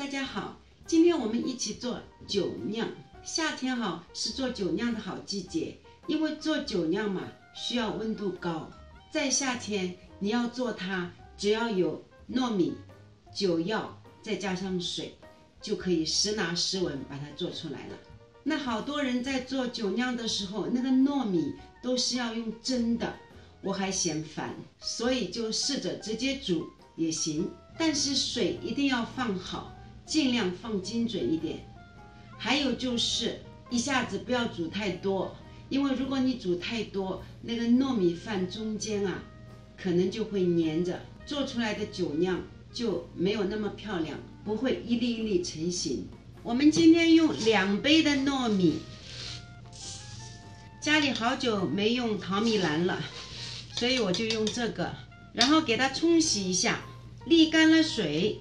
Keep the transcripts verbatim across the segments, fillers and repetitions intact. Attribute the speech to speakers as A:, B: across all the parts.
A: 家好，今天我们一起做酒酿。夏天哈是做酒酿的好季节，因为做酒酿嘛需要温度高。在夏天你要做它，只要有糯米、酒药再加上水，就可以实拿实稳把它做出来了。那好多人在做酒酿的时候，那个糯米都是要用蒸的，我还嫌烦，所以就试着直接煮也行，但是水一定要放好，尽量放精准一点。还有就是一下子不要煮太多，因为如果你煮太多，那个糯米饭中间啊可能就会粘着，做出来的酒酿就没有那么漂亮，不会一粒一粒成型。我们今天用两杯的糯米，家里好久没用淘米篮了，所以我就用这个，然后给它冲洗一下，沥干了水，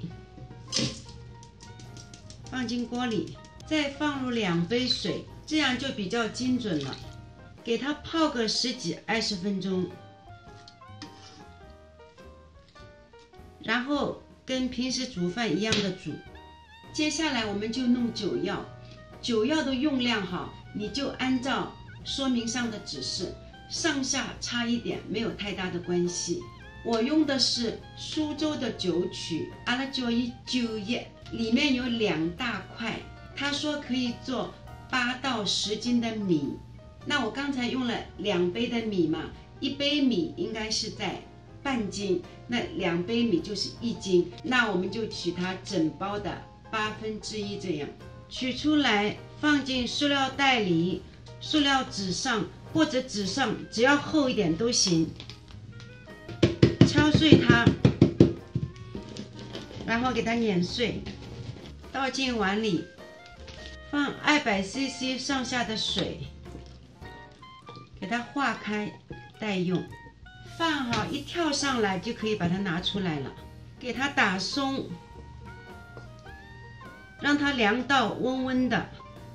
A: 放进锅里，再放入两杯水，这样就比较精准了。给它泡个十几二十分钟，然后跟平时煮饭一样的煮。接下来我们就弄酒药，酒药的用量哈，你就按照说明上的指示，上下差一点没有太大的关系。我用的是苏州的酒曲，阿拉叫伊酒叶，里面有两大块，他说可以做八到十斤的米。那我刚才用了两杯的米嘛，一杯米应该是在半斤，那两杯米就是一斤，那我们就取它整包的八分之一，这样取出来放进塑料袋里，塑料纸上或者纸上，只要厚一点都行。敲碎它，然后给它碾碎，倒进碗里，放二百 C C 上下的水，给它化开待用。饭好一跳上来就可以把它拿出来了，给它打松，让它凉到温温的，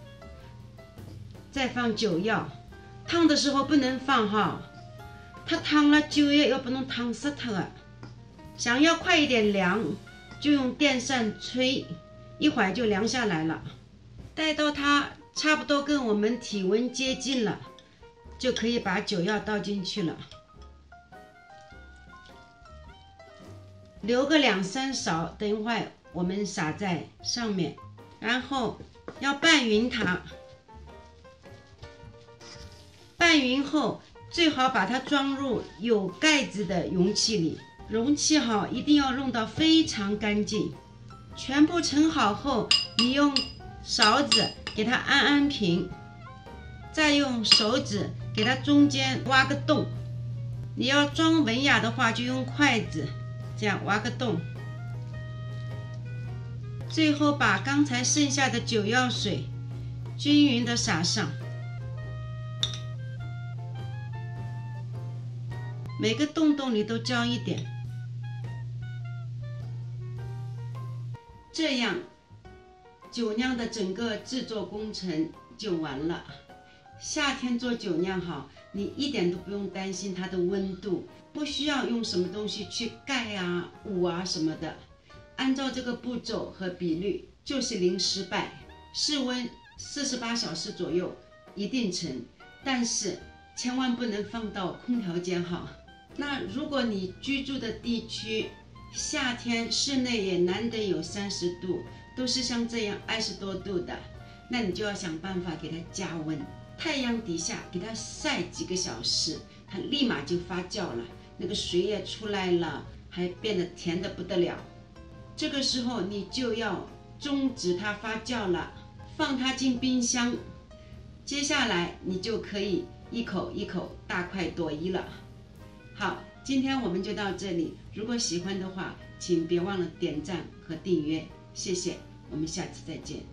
A: 再放酒药。烫的时候不能放哈，它烫了酒液又不能烫死它啊。想要快一点凉，就用电扇吹，一会儿就凉下来了。待到它差不多跟我们体温接近了，就可以把酒药倒进去了，留个两三勺，等一会儿我们撒在上面，然后要拌匀它。拌匀后，最好把它装入有盖子的容器里，容器好一定要弄到非常干净。全部盛好后，你用勺子给它按按平，再用手指给它中间挖个洞。你要装文雅的话，就用筷子这样挖个洞。最后把刚才剩下的酒药水均匀的撒上，每个洞洞里都浇一点，这样酒酿的整个制作工程就完了。夏天做酒酿好，你一点都不用担心它的温度，不需要用什么东西去盖啊、捂啊什么的，按照这个步骤和比率就是零失败，室温四十八小时左右一定成，但是千万不能放到空调间哈。那如果你居住的地区夏天室内也难得有三十度，都是像这样二十多度的，那你就要想办法给它加温，太阳底下给它晒几个小时，它立马就发酵了，那个水也出来了，还变得甜得不得了。这个时候你就要终止它发酵了，放它进冰箱。接下来你就可以一口一口大快朵颐了。好，今天我们就到这里，如果喜欢的话，请别忘了点赞和订阅，谢谢，我们下次再见。